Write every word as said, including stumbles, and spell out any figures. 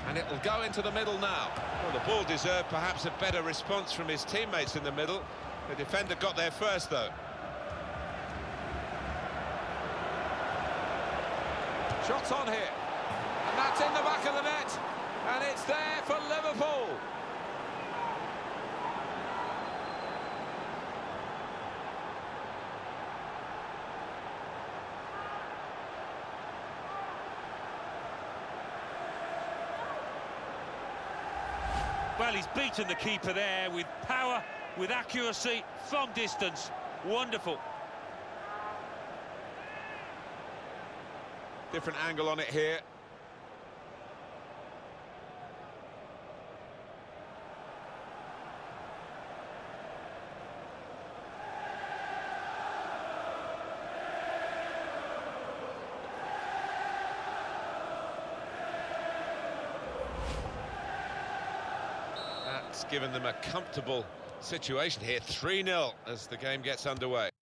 And it'll go into the middle now. Well, the ball deserved perhaps a better response from his teammates in the middle. The defender got there first, though. Shot on here. And that's in the back of the net. And it's there for Liverpool. Well, he's beaten the keeper there with power, with accuracy, from distance. Wonderful. Different angle on it here. That's given them a comfortable situation here, three nil as the game gets underway.